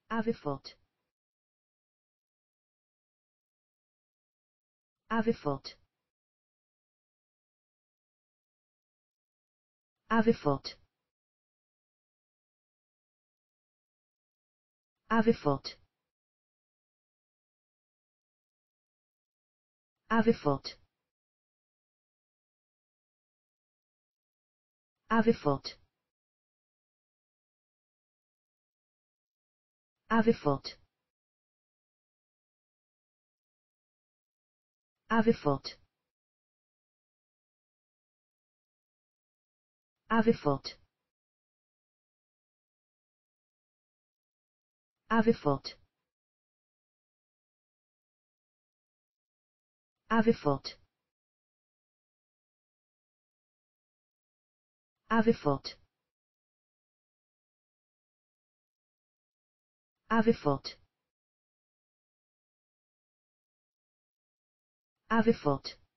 aviphot, aviphot, aviphot, aviphot, aviphot, aviphot, aviphot, aviphot, aviphot, aviphot, aviphot, aviphot, aviphot, aviphot,